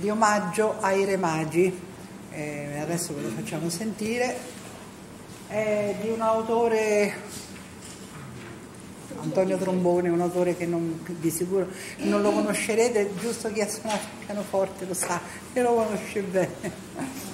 di omaggio ai Re Magi. Adesso ve lo facciamo sentire. È di un autore, Antonio Trombone, un autore che di sicuro non lo conoscerete, giusto chi ha suonato il pianoforte lo sa, che lo conosce bene.